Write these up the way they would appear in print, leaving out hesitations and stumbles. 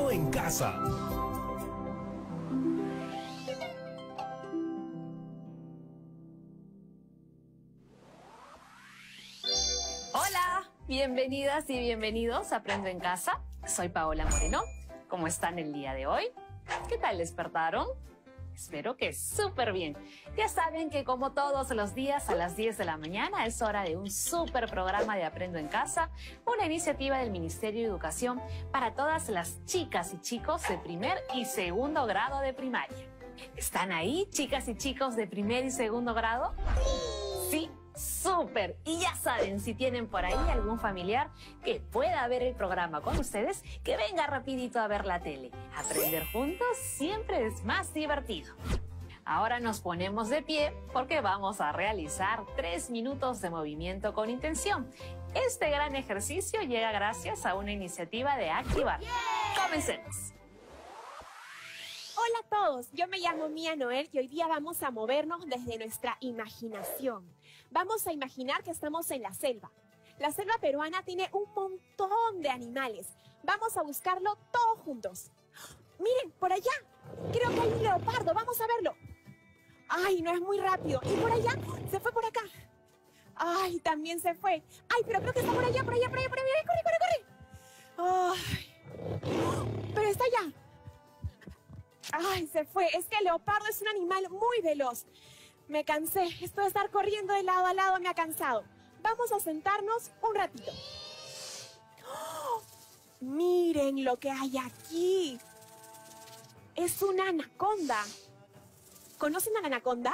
Aprendo en Casa. Hola, bienvenidas y bienvenidos a Aprendo en Casa. Soy Paola Moreno. ¿Cómo están el día de hoy? ¿Qué tal despertaron? Espero que súper bien. Ya saben que como todos los días a las 10 de la mañana es hora de un súper programa de Aprendo en Casa, una iniciativa del Ministerio de Educación para todas las chicas y chicos de primer y segundo grado de primaria. ¿Están ahí, chicas y chicos de primer y segundo grado? Sí. ¡Súper! Y ya saben, si tienen por ahí algún familiar que pueda ver el programa con ustedes, que venga rapidito a ver la tele. Aprender juntos siempre es más divertido. Ahora nos ponemos de pie porque vamos a realizar 3 minutos de movimiento con intención. Este gran ejercicio llega gracias a una iniciativa de Activar. ¡Comencemos! Hola a todos, yo me llamo Mía Noel y hoy día vamos a movernos desde nuestra imaginación. Vamos a imaginar que estamos en la selva. La selva peruana tiene un montón de animales. Vamos a buscarlo todos juntos. Miren, por allá, creo que hay un leopardo, vamos a verlo. Ay, no es muy rápido. Y por allá, se fue por acá. Ay, también se fue. Ay, pero creo que está por allá, por allá. Corre, corre. Ay, pero está allá. Ay, se fue. Es que el leopardo es un animal muy veloz. Me cansé. Esto de estar corriendo de lado a lado me ha cansado. Vamos a sentarnos un ratito. ¡Oh! Miren lo que hay aquí. Es una anaconda. ¿Conocen a la anaconda?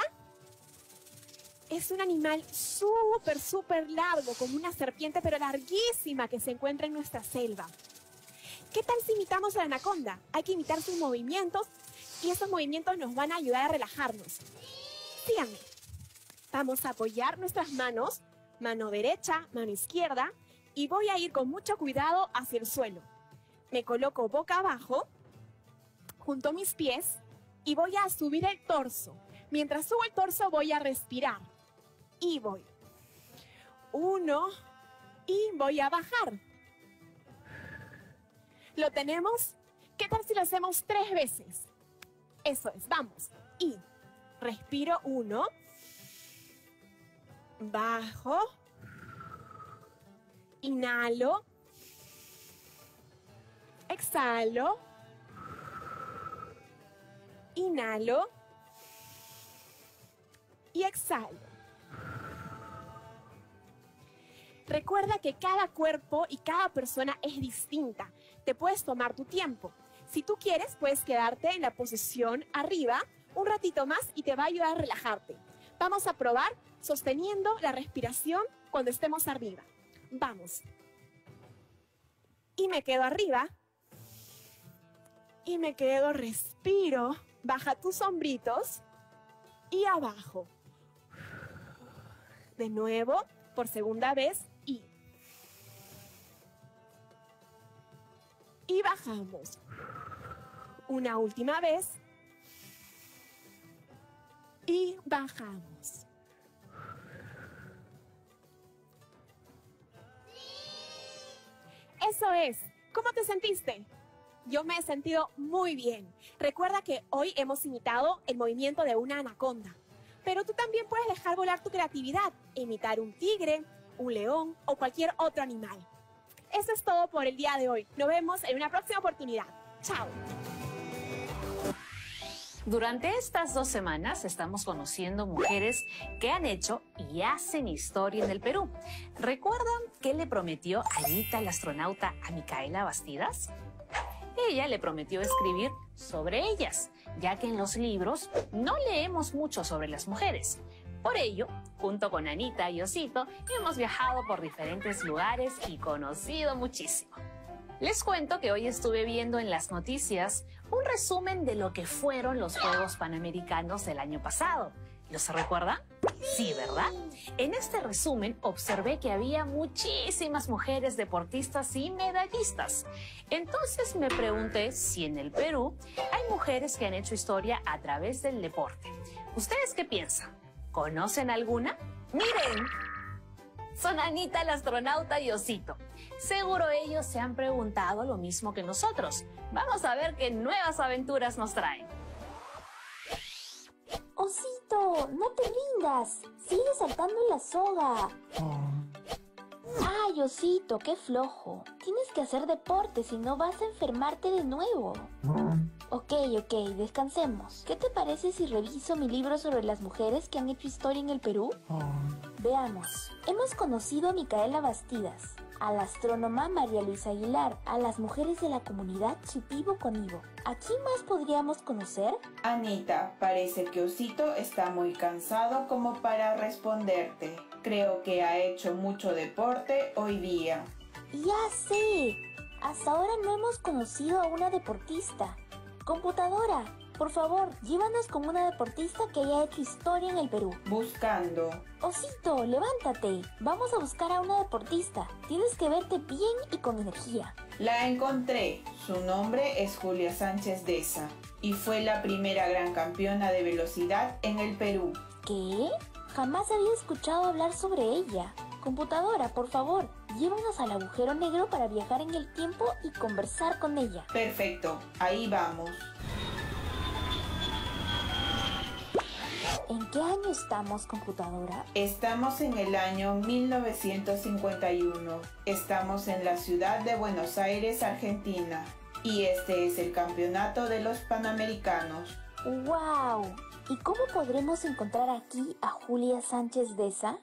Es un animal súper largo, como una serpiente, pero larguísima, que se encuentra en nuestra selva. ¿Qué tal si imitamos a la anaconda? Hay que imitar sus movimientos y esos movimientos nos van a ayudar a relajarnos. Síganme. Vamos a apoyar nuestras manos, mano derecha, mano izquierda, y voy a ir con mucho cuidado hacia el suelo. Me coloco boca abajo, junto a mis pies, y voy a subir el torso. Mientras subo el torso voy a respirar. Y voy. 1, y voy a bajar. ¿Lo tenemos? ¿Qué tal si lo hacemos 3 veces? Eso es, vamos. Y respiro 1, bajo, inhalo, exhalo, inhalo y exhalo. Recuerda que cada cuerpo y cada persona es distinta. Te puedes tomar tu tiempo. Si tú quieres, puedes quedarte en la posición arriba un ratito más y te va a ayudar a relajarte. Vamos a probar sosteniendo la respiración cuando estemos arriba. Vamos. Y me quedo arriba. Y me quedo, respiro. Baja tus hombritos. Y abajo. De nuevo, por segunda vez. Y bajamos. Una última vez. Y bajamos. Eso es. ¿Cómo te sentiste? Yo me he sentido muy bien. Recuerda que hoy hemos imitado el movimiento de una anaconda. Pero tú también puedes dejar volar tu creatividad e imitar un tigre, un león o cualquier otro animal. Eso es todo por el día de hoy. Nos vemos en una próxima oportunidad. ¡Chao! Durante estas 2 semanas estamos conociendo mujeres que han hecho y hacen historia en el Perú. ¿Recuerdan qué le prometió Anita, la astronauta, a Micaela Bastidas? Ella le prometió escribir sobre ellas, ya que en los libros no leemos mucho sobre las mujeres. Por ello, junto con Anita y Osito, hemos viajado por diferentes lugares y conocido muchísimo. Les cuento que hoy estuve viendo en las noticias un resumen de lo que fueron los Juegos Panamericanos del año pasado. ¿Los recuerdan? Sí, ¿verdad? En este resumen observé que había muchísimas mujeres deportistas y medallistas. Entonces me pregunté si en el Perú hay mujeres que han hecho historia a través del deporte. ¿Ustedes qué piensan? ¿Conocen alguna? ¡Miren! son Anita el astronauta y Osito. Seguro ellos se han preguntado lo mismo que nosotros. Vamos a ver qué nuevas aventuras nos traen. Osito, no te rindas. Sigue saltando en la soga. Ay, Osito, qué flojo. Tienes que hacer deporte, si no vas a enfermarte de nuevo. Ok, descansemos. ¿Qué te parece si reviso mi libro sobre las mujeres que han hecho historia en el Perú? Veamos. Hemos conocido a Micaela Bastidas, a la astrónoma María Luisa Aguilar, a las mujeres de la comunidad Shipibo Conibo. ¿A quién más podríamos conocer? Anita, parece que Osito está muy cansado como para responderte. Creo que ha hecho mucho deporte hoy día. Ya sé. Hasta ahora no hemos conocido a una deportista. Computadora, por favor, llévanos con una deportista que haya hecho historia en el Perú. Buscando. Osito, levántate. Vamos a buscar a una deportista. Tienes que verte bien y con energía. La encontré. Su nombre es Julia Sánchez Deza y fue la primera gran campeona de velocidad en el Perú. ¿Qué? Jamás había escuchado hablar sobre ella. Computadora, por favor, llévanos al agujero negro para viajar en el tiempo y conversar con ella. Perfecto, ahí vamos. ¿En qué año estamos, computadora? Estamos en el año 1951. Estamos en la ciudad de Buenos Aires, Argentina. Y este es el campeonato de los Panamericanos. ¡Wow! ¿Y cómo podremos encontrar aquí a Julia Sánchez Deza?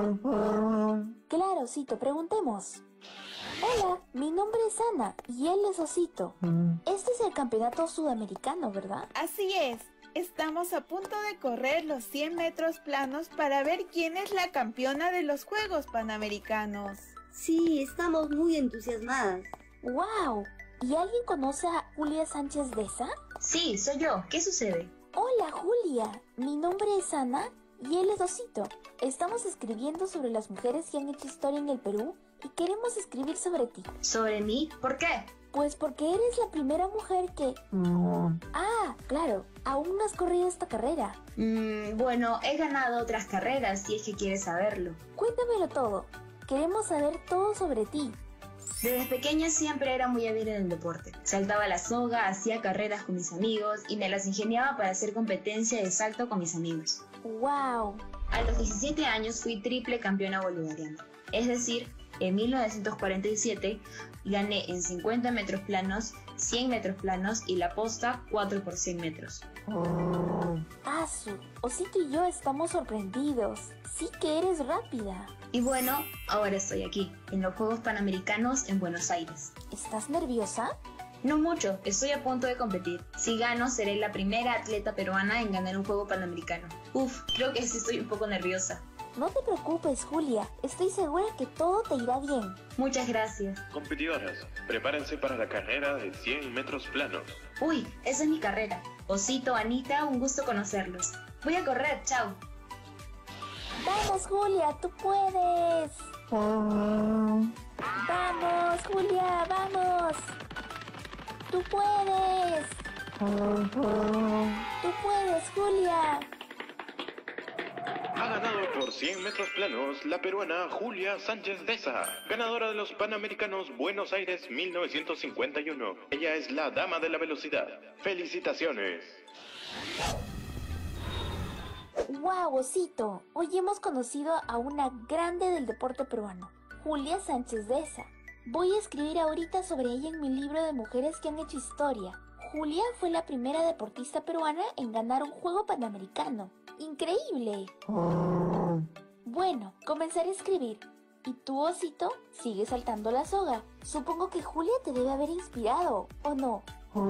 Claro, Osito, preguntemos. Hola, mi nombre es Ana y él es Osito. Este es el campeonato sudamericano, ¿verdad? Así es. Estamos a punto de correr los 100 metros planos para ver quién es la campeona de los Juegos Panamericanos. Sí, estamos muy entusiasmadas. ¡Wow! ¿Y alguien conoce a Julia Sánchez Deza? Sí, soy yo. ¿Qué sucede? Hola, Julia. Mi nombre es Ana y él es Osito. Estamos escribiendo sobre las mujeres que han hecho historia en el Perú y queremos escribir sobre ti. ¿Sobre mí? ¿Por qué? Pues porque eres la primera mujer que... Ah, claro. Aún no has corrido esta carrera. Bueno, he ganado otras carreras, si es que quieres saberlo. Cuéntamelo todo. Queremos saber todo sobre ti. Desde pequeña siempre era muy hábil en el deporte. Saltaba la soga, hacía carreras con mis amigos y me las ingeniaba para hacer competencia de salto con mis amigos. ¡Wow! A los 17 años fui triple campeona bolivariana. Es decir, en 1947 gané en 50 metros planos, 100 metros planos y la posta 4 por 100 metros. Asu, Osito y yo estamos sorprendidos. Sí que eres rápida. Y bueno, ahora estoy aquí, en los Juegos Panamericanos en Buenos Aires. ¿Estás nerviosa? No mucho, estoy a punto de competir. Si gano, seré la primera atleta peruana en ganar un Juego Panamericano. Creo que sí estoy un poco nerviosa. No te preocupes, Julia. Estoy segura que todo te irá bien. Muchas gracias. Competidoras, prepárense para la carrera de 100 metros planos. Uy, esa es mi carrera. Osito, Anita, un gusto conocerlos. Voy a correr, chao. ¡Vamos, Julia! ¡Tú puedes! ¡Vamos, Julia! ¡Vamos! ¡Tú puedes! ¡Tú puedes, Julia! Ha ganado por 100 metros planos la peruana Julia Sánchez Deza, ganadora de los Panamericanos Buenos Aires 1951. Ella es la dama de la velocidad. ¡Felicitaciones! ¡Wow, Osito! Hoy hemos conocido a una grande del deporte peruano, Julia Sánchez Deza. Voy a escribir ahorita sobre ella en mi libro de mujeres que han hecho historia. Julia fue la primera deportista peruana en ganar un juego panamericano. ¡Increíble! Bueno, comenzaré a escribir. Y tú, Osito, sigue saltando la soga. Supongo que Julia te debe haber inspirado, ¿o no?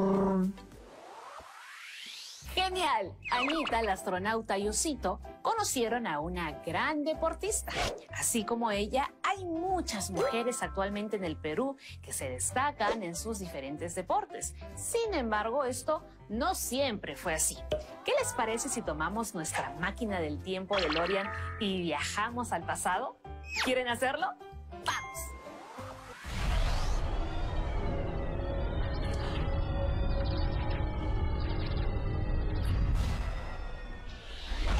¡Genial! Anita, la astronauta y Osito conocieron a una gran deportista. Así como ella, hay muchas mujeres actualmente en el Perú que se destacan en sus diferentes deportes. Sin embargo, esto no siempre fue así. ¿Qué les parece si tomamos nuestra máquina del tiempo DeLorean y viajamos al pasado? ¿Quieren hacerlo? ¡Vamos!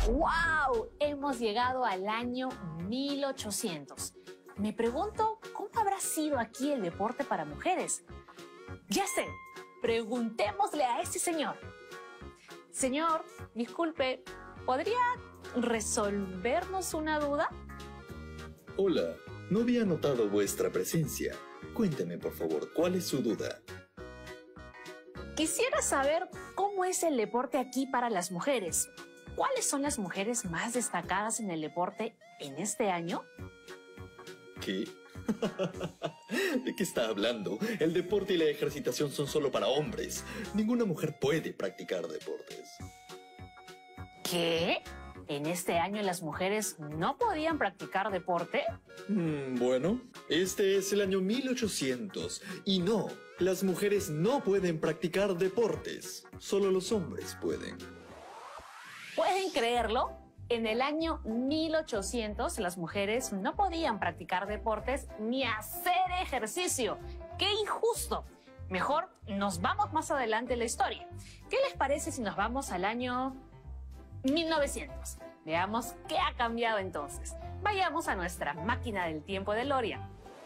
¡Wow! Hemos llegado al año 1800. Me pregunto, ¿cómo habrá sido aquí el deporte para mujeres? Ya sé, preguntémosle a ese señor. Señor, disculpe, ¿podría resolvernos una duda? Hola, no había notado vuestra presencia. Cuénteme, por favor, ¿cuál es su duda? Quisiera saber cómo es el deporte aquí para las mujeres. ¿Cuáles son las mujeres más destacadas en el deporte en este año? ¿Qué? ¿De qué está hablando? El deporte y la ejercitación son solo para hombres. Ninguna mujer puede practicar deportes. ¿Qué? ¿En este año las mujeres no podían practicar deporte? Bueno, este es el año 1800 y no, las mujeres no pueden practicar deportes. Solo los hombres pueden. ¿Pueden creerlo? En el año 1800 las mujeres no podían practicar deportes ni hacer ejercicio. ¡Qué injusto! Mejor nos vamos más adelante en la historia. ¿Qué les parece si nos vamos al año 1900? Veamos qué ha cambiado entonces. Vayamos a nuestra máquina del tiempo de DeLorean.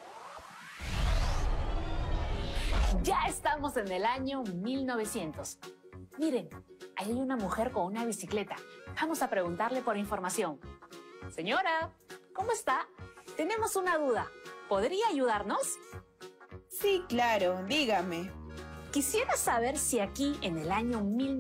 Ya estamos en el año 1900. Miren, ahí hay una mujer con una bicicleta. Vamos a preguntarle por información. Señora, ¿cómo está? Tenemos una duda. ¿Podría ayudarnos? Sí, claro, dígame. Quisiera saber si aquí, en el año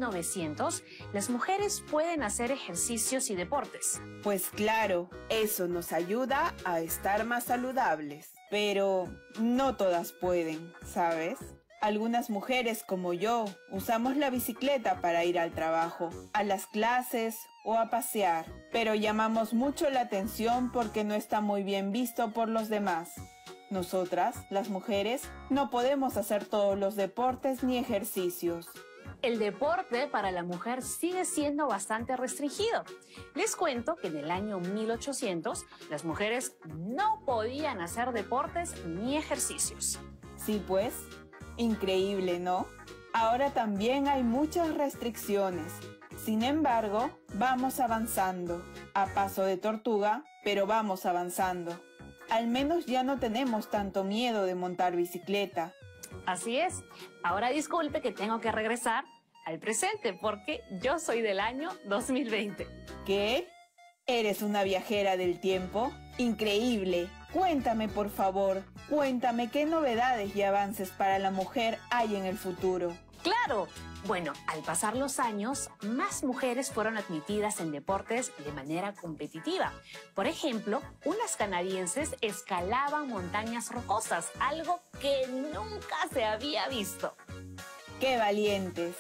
1900, las mujeres pueden hacer ejercicios y deportes. Pues claro, eso nos ayuda a estar más saludables. Pero no todas pueden, ¿sabes? Algunas mujeres como yo usamos la bicicleta para ir al trabajo, a las clases o a pasear, pero llamamos mucho la atención porque no está muy bien visto por los demás. Nosotras, las mujeres, no podemos hacer todos los deportes ni ejercicios. El deporte para la mujer sigue siendo bastante restringido. Les cuento que en el año 1800 las mujeres no podían hacer deportes ni ejercicios. Sí, pues, increíble, ¿no? Ahora también hay muchas restricciones. Sin embargo, vamos avanzando, a paso de tortuga, pero vamos avanzando. Al menos ya no tenemos tanto miedo de montar bicicleta. Así es. Ahora disculpe que tengo que regresar al presente porque yo soy del año 2020. ¿Qué? ¿Eres una viajera del tiempo? ¡Increíble! Cuéntame, por favor. Cuéntame qué novedades y avances para la mujer hay en el futuro. ¡Claro! Bueno, al pasar los años, más mujeres fueron admitidas en deportes de manera competitiva. Por ejemplo, unas canadienses escalaban montañas rocosas, algo que nunca se había visto. ¡Qué valientes!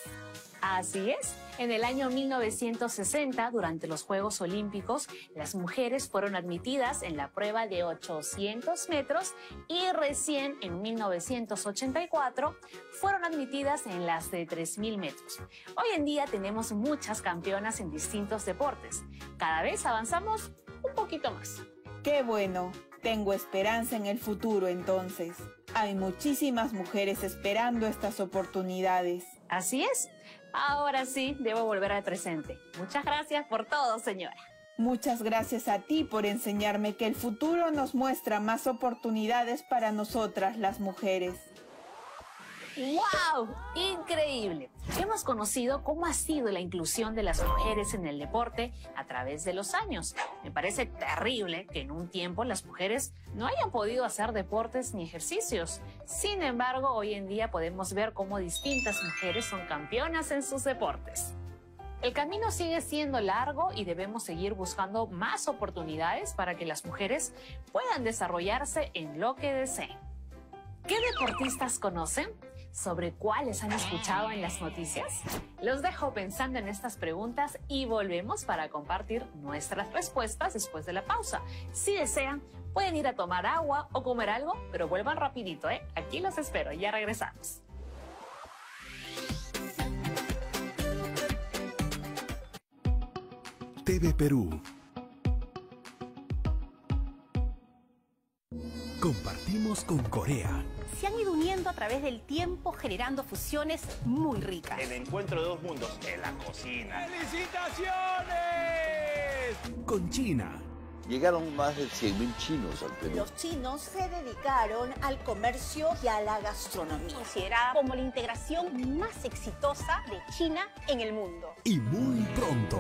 Así es. En el año 1960, durante los Juegos Olímpicos, las mujeres fueron admitidas en la prueba de 800 metros y recién en 1984 fueron admitidas en las de 3000 metros. Hoy en día tenemos muchas campeonas en distintos deportes. Cada vez avanzamos un poquito más. ¡Qué bueno! Tengo esperanza en el futuro entonces. Hay muchísimas mujeres esperando estas oportunidades. Así es. Ahora sí, debo volver al presente. Muchas gracias por todo, señora. Muchas gracias a ti por enseñarme que el futuro nos muestra más oportunidades para nosotras, las mujeres. ¡Wow! ¡Increíble! Hemos conocido cómo ha sido la inclusión de las mujeres en el deporte a través de los años. Me parece terrible que en un tiempo las mujeres no hayan podido hacer deportes ni ejercicios. Sin embargo, hoy en día podemos ver cómo distintas mujeres son campeonas en sus deportes. El camino sigue siendo largo y debemos seguir buscando más oportunidades para que las mujeres puedan desarrollarse en lo que deseen. ¿Qué deportistas conocen? ¿Sobre cuáles han escuchado en las noticias? Los dejo pensando en estas preguntas y volvemos para compartir nuestras respuestas después de la pausa. Si desean, pueden ir a tomar agua o comer algo, pero vuelvan rapidito, ¿eh? Aquí los espero, ya regresamos. TV Perú. Compartimos con Corea. Se han ido uniendo a través del tiempo generando fusiones muy ricas. El encuentro de dos mundos en la cocina. ¡Felicitaciones! con China. Llegaron más de 100.000 chinos al Perú. Los chinos se dedicaron al comercio y a la gastronomía. Considerada como la integración más exitosa de China en el mundo. Y muy pronto,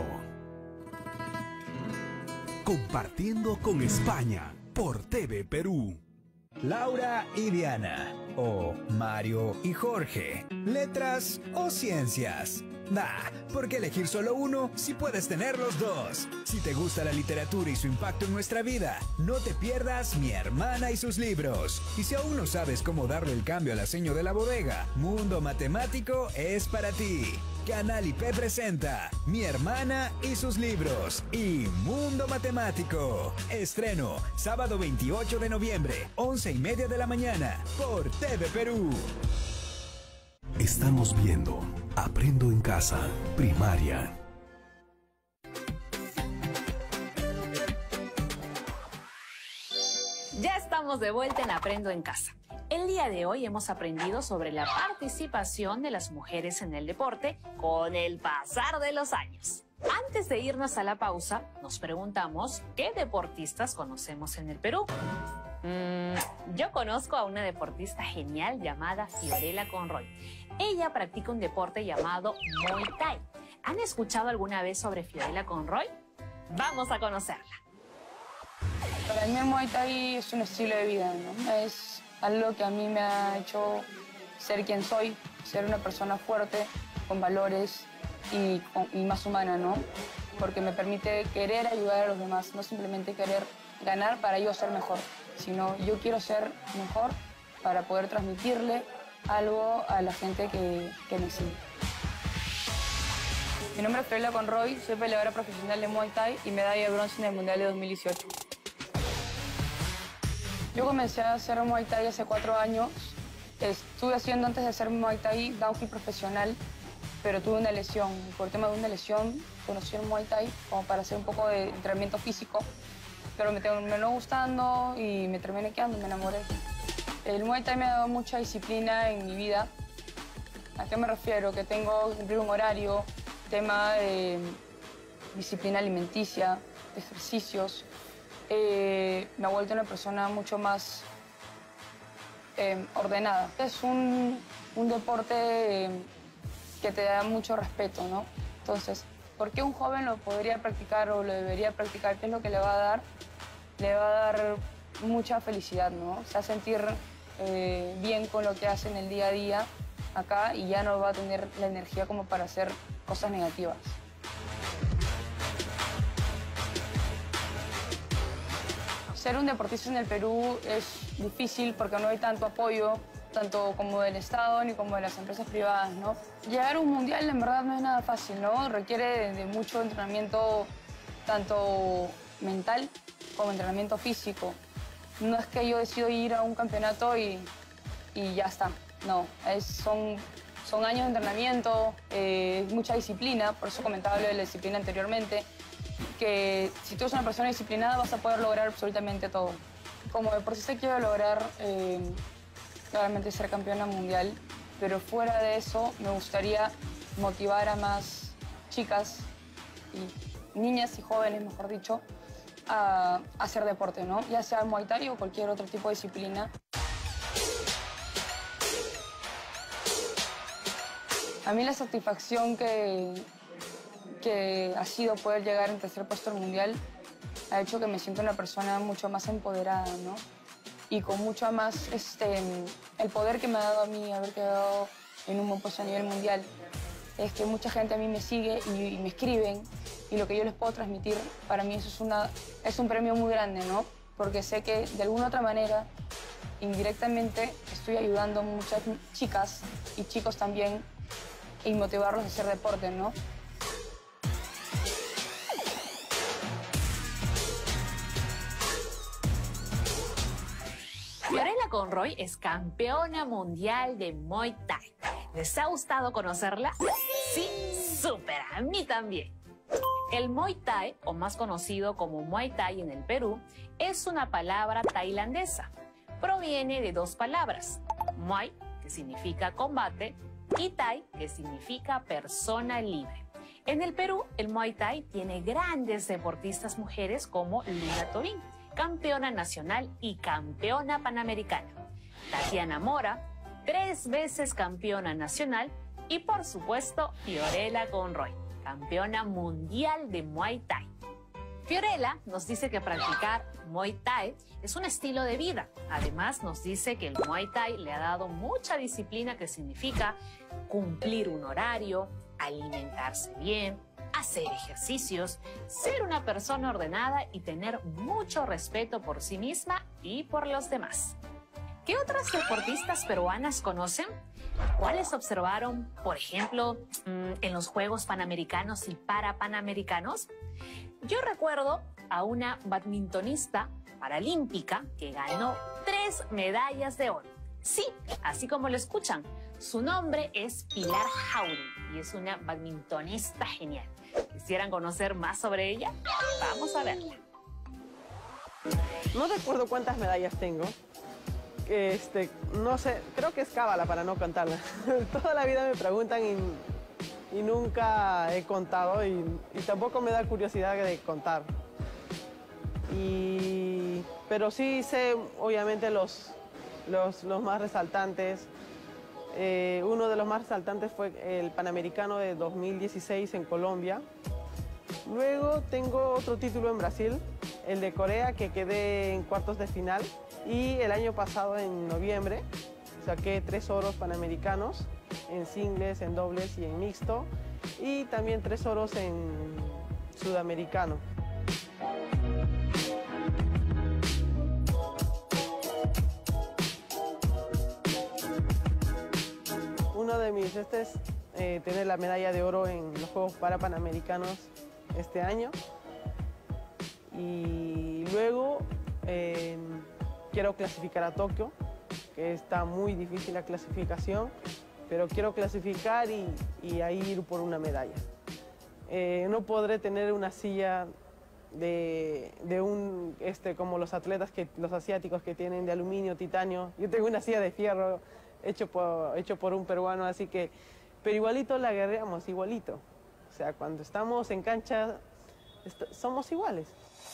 compartiendo con España por TV Perú. Laura y Diana, o Mario y Jorge, letras o ciencias. Nah, ¿por qué elegir solo uno si puedes tener los dos? Si te gusta la literatura y su impacto en nuestra vida, no te pierdas Mi Hermana y sus libros. Y si aún no sabes cómo darle el cambio al aceño de la bodega, Mundo Matemático es para ti. Canal IP presenta Mi Hermana y sus libros y Mundo Matemático. Estreno sábado 28 de noviembre, 11:30 de la mañana, por TV Perú. Estamos viendo Aprendo en Casa, primaria. Ya estamos de vuelta en Aprendo en Casa. El día de hoy hemos aprendido sobre la participación de las mujeres en el deporte con el pasar de los años. Antes de irnos a la pausa, nos preguntamos qué deportistas conocemos en el Perú. Yo conozco a una deportista genial llamada Fiorella Conroy. Ella practica un deporte llamado Muay Thai. ¿Han escuchado alguna vez sobre Fiorella Conroy? Vamos a conocerla. Para mí el Muay Thai es un estilo de vida, ¿no? Es algo que a mí me ha hecho ser quien soy, ser una persona fuerte, con valores y más humana, ¿no? Porque me permite querer ayudar a los demás, no simplemente querer ganar para yo ser mejor, sino yo quiero ser mejor para poder transmitirle algo a la gente que me sigue. Mi nombre es Fiorella Conroy, soy peleadora profesional de Muay Thai y medalla de bronce en el Mundial de 2018. Yo comencé a hacer Muay Thai hace 4 años. Estuve haciendo antes de hacer Muay Thai downhill profesional, pero tuve una lesión. Por tema de una lesión conocí el Muay Thai como para hacer un poco de entrenamiento físico, pero me terminó gustando y me terminé quedando, me enamoré. El Muay Thai me ha dado mucha disciplina en mi vida. ¿A qué me refiero? Que tengo que cumplir un horario, tema de disciplina alimenticia, de ejercicios. Me ha vuelto una persona mucho más ordenada. Es un deporte que te da mucho respeto, ¿no? Entonces, ¿por qué un joven lo podría practicar o lo debería practicar? ¿Qué es lo que le va a dar? Le va a dar mucha felicidad, ¿no? Se va a sentir bien con lo que hace en el día a día acá y ya no va a tener la energía como para hacer cosas negativas. Ser un deportista en el Perú es difícil porque no hay tanto apoyo, tanto como del Estado ni como de las empresas privadas, ¿no? Llegar a un mundial en verdad no es nada fácil, ¿no? Requiere de mucho entrenamiento, tanto mental como entrenamiento físico. No es que yo decido ir a un campeonato y ya está, no. Son años de entrenamiento, mucha disciplina, por eso comentaba lo de la disciplina anteriormente, que si tú eres una persona disciplinada vas a poder lograr absolutamente todo. Como deportista quiero lograr claramente ser campeona mundial, pero fuera de eso me gustaría motivar a más chicas y niñas y jóvenes, mejor dicho, a hacer deporte, ¿no? Ya sea Muay Thai o cualquier otro tipo de disciplina. A mí la satisfacción que ha sido poder llegar en tercer puesto al mundial ha hecho que me sienta una persona mucho más empoderada, ¿no? Y con mucho más el poder que me ha dado a mí haber quedado en un buen puesto a nivel mundial. Es que mucha gente a mí me sigue y me escriben y lo que yo les puedo transmitir, para mí eso es un premio muy grande, ¿no? Porque sé que de alguna otra manera, indirectamente, estoy ayudando a muchas chicas y chicos también y motivarlos a hacer deporte, ¿no? Fiorella Conroy es campeona mundial de Muay Thai. ¿Les ha gustado conocerla? Sí, súper, a mí también. El Muay Thai, o más conocido como Muay Thai en el Perú, es una palabra tailandesa. Proviene de 2 palabras, Muay, que significa combate, y Thai, que significa persona libre. En el Perú, el Muay Thai tiene grandes deportistas mujeres como Luna Tobín, campeona nacional y campeona panamericana. Tatiana Mora, 3 veces campeona nacional. Y por supuesto, Fiorella Conroy, campeona mundial de Muay Thai. Fiorella nos dice que practicar Muay Thai es un estilo de vida. Además, nos dice que el Muay Thai le ha dado mucha disciplina, que significa cumplir un horario, alimentarse bien, hacer ejercicios, ser una persona ordenada y tener mucho respeto por sí misma y por los demás. ¿Qué otras deportistas peruanas conocen? ¿Cuáles observaron, por ejemplo, en los Juegos Panamericanos y Parapanamericanos? Yo recuerdo a una badmintonista paralímpica que ganó 3 medallas de oro. Sí, así como lo escuchan. Su nombre es Pilar Jauregui y es una badmintonista genial. ¿Quisieran conocer más sobre ella? Vamos a verla. No recuerdo cuántas medallas tengo. No sé, creo que es cábala para no contarla. Toda la vida me preguntan y nunca he contado y tampoco me da curiosidad de contar. Pero sí sé, obviamente, los más resaltantes. Uno de los más resaltantes fue el Panamericano de 2016 en Colombia. Luego tengo otro título en Brasil, el de Corea, que quedé en cuartos de final. Y el año pasado, en noviembre, saqué 3 oros panamericanos en singles, en dobles y en mixto. Y también 3 oros en sudamericano. Uno de mis es tener la medalla de oro en los Juegos Parapanamericanos este año. Y luego quiero clasificar a Tokio, que está muy difícil la clasificación, pero quiero clasificar y ahí ir por una medalla. No podré tener una silla como los atletas, los asiáticos que tienen de aluminio, titanio. Yo tengo una silla de fierro hecho por un peruano, así que, pero igualito la guerreamos, igualito. O sea, cuando estamos en cancha, somos iguales.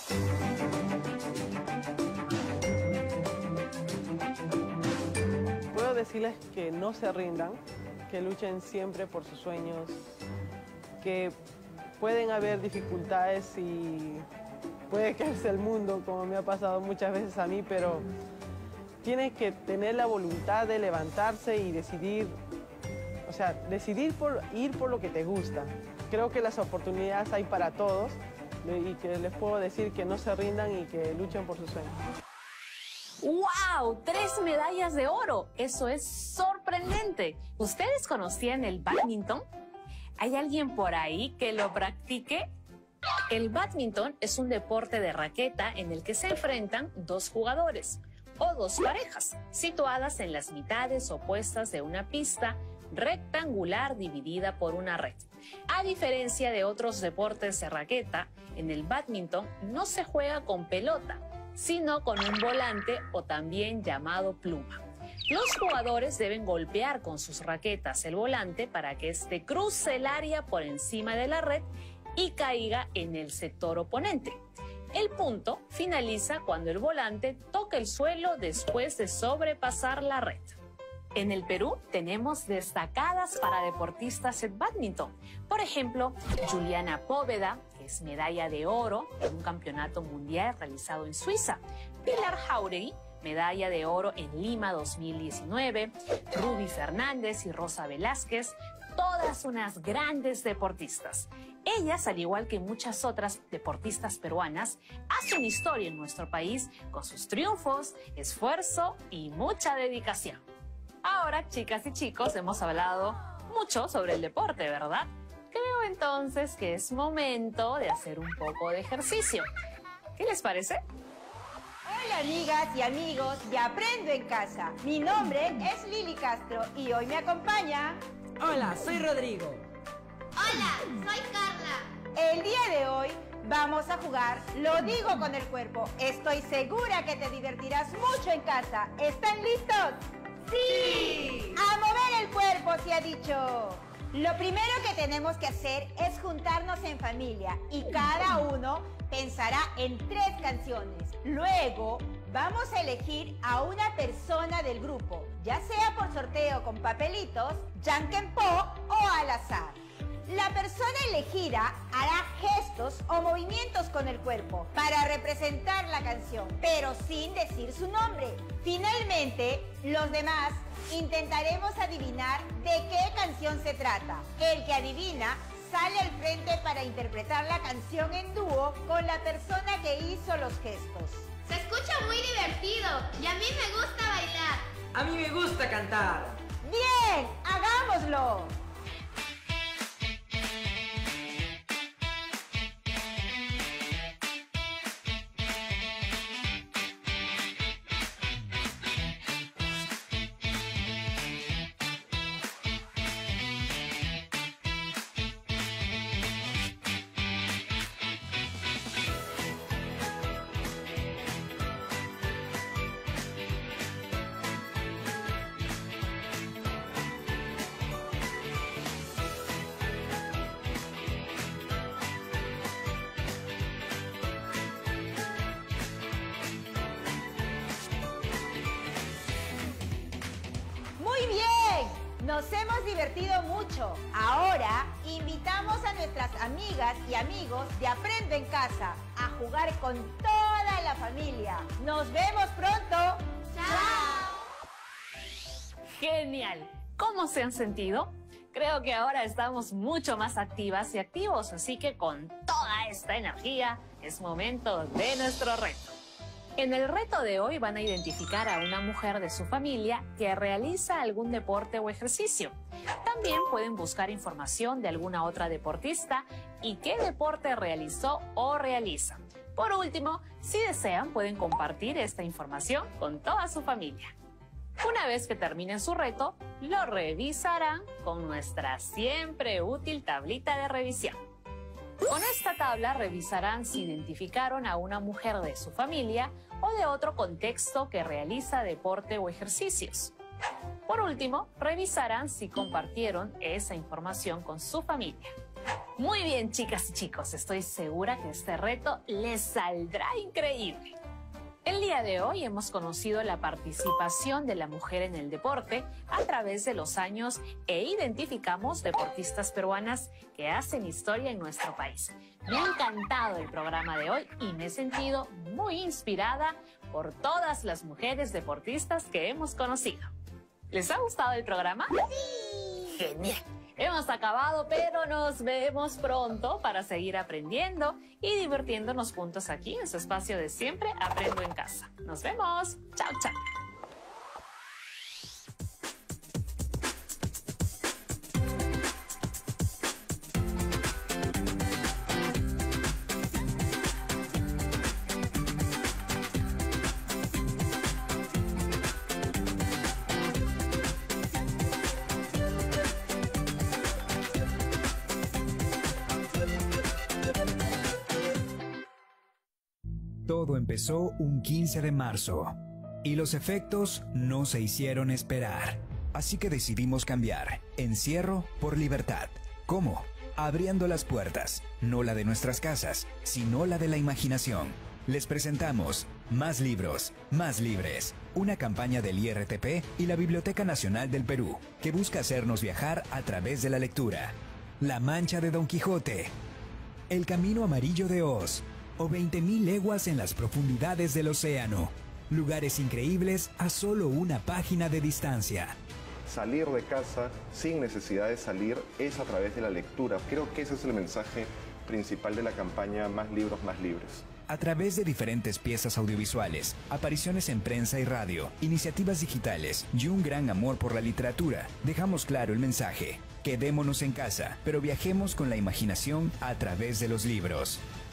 Puedo decirles que no se rindan, que luchen siempre por sus sueños, que pueden haber dificultades y puede caerse el mundo, como me ha pasado muchas veces a mí, pero tienen que tener la voluntad de levantarse y decidir, o sea, decidir por ir por lo que te gusta. Creo que las oportunidades hay para todos y que les puedo decir que no se rindan y que luchen por sus sueños. ¡Wow! 3 medallas de oro. Eso es sorprendente. ¿Ustedes conocían el bádminton? ¿Hay alguien por ahí que lo practique? El bádminton es un deporte de raqueta en el que se enfrentan 2 jugadores o 2 parejas, situadas en las mitades opuestas de una pista rectangular dividida por una red. A diferencia de otros deportes de raqueta, en el bádminton no se juega con pelota, sino con un volante o también llamado pluma. Los jugadores deben golpear con sus raquetas el volante para que éste cruce el área por encima de la red y caiga en el sector oponente. El punto finaliza cuando el volante toca el suelo después de sobrepasar la red. En el Perú tenemos destacadas para deportistas en bádminton. Por ejemplo, Juliana Póveda, que es medalla de oro en un campeonato mundial realizado en Suiza. Pilar Jauregui, medalla de oro en Lima 2019. Ruby Fernández y Rosa Velázquez, todas unas grandes deportistas. Ellas, al igual que muchas otras deportistas peruanas, hacen historia en nuestro país con sus triunfos, esfuerzo y mucha dedicación. Ahora, chicas y chicos, hemos hablado mucho sobre el deporte, ¿verdad? Creo entonces que es momento de hacer un poco de ejercicio. ¿Qué les parece? Hola amigas y amigos de Aprendo en Casa. Mi nombre es Lili Castro y hoy me acompaña... Hola, soy Rodrigo. Hola, soy Carla. El día de hoy vamos a jugar Lo digo con el cuerpo. Estoy segura que te divertirás mucho en casa. ¿Están listos? ¡Sí! ¡A mover el cuerpo, se ha dicho! Lo primero que tenemos que hacer es juntarnos en familia y cada uno pensará en 3 canciones. Luego vamos a elegir a una persona del grupo, ya sea por sorteo con papelitos, Jankenpo o al azar. La persona elegida hará gestos o movimientos con el cuerpo para representar la canción, pero sin decir su nombre. Finalmente, los demás intentaremos adivinar de qué canción se trata. El que adivina sale al frente para interpretar la canción en dúo con la persona que hizo los gestos. Se escucha muy divertido y a mí me gusta bailar. A mí me gusta cantar. ¡Bien! ¡Hagámoslo! Nos hemos divertido mucho. Ahora invitamos a nuestras amigas y amigos de Aprendo en Casa a jugar con toda la familia. ¡Nos vemos pronto! ¡Chao! ¡Genial! ¿Cómo se han sentido? Creo que ahora estamos mucho más activas y activos, así que con toda esta energía es momento de nuestro reto. En el reto de hoy van a identificar a una mujer de su familia que realiza algún deporte o ejercicio. También pueden buscar información de alguna otra deportista y qué deporte realizó o realiza. Por último, si desean, pueden compartir esta información con toda su familia. Una vez que terminen su reto, lo revisarán con nuestra siempre útil tablita de revisión. Con esta tabla revisarán si identificaron a una mujer de su familia o de otro contexto que realiza deporte o ejercicios. Por último, revisarán si compartieron esa información con su familia. Muy bien, chicas y chicos, estoy segura que este reto les saldrá increíble. El día de hoy hemos conocido la participación de la mujer en el deporte a través de los años e identificamos deportistas peruanas que hacen historia en nuestro país. Me ha encantado el programa de hoy y me he sentido muy inspirada por todas las mujeres deportistas que hemos conocido. ¿Les ha gustado el programa? ¡Sí! ¡Genial! Hemos acabado, pero nos vemos pronto para seguir aprendiendo y divirtiéndonos juntos aquí en su espacio de siempre Aprendo en Casa. Nos vemos. Chao, chao. Todo empezó un 15 de marzo y los efectos no se hicieron esperar. Así que decidimos cambiar encierro por libertad. ¿Cómo? Abriendo las puertas, no la de nuestras casas, sino la de la imaginación. Les presentamos Más libros, más libres, una campaña del IRTP y la Biblioteca Nacional del Perú, que busca hacernos viajar a través de la lectura. La Mancha de Don Quijote, El Camino Amarillo de Oz, o 20.000 leguas en las profundidades del océano. Lugares increíbles a solo una página de distancia. Salir de casa sin necesidad de salir es a través de la lectura. Creo que ese es el mensaje principal de la campaña Más libros, más libres. A través de diferentes piezas audiovisuales, apariciones en prensa y radio, iniciativas digitales y un gran amor por la literatura, dejamos claro el mensaje. Quedémonos en casa, pero viajemos con la imaginación a través de los libros.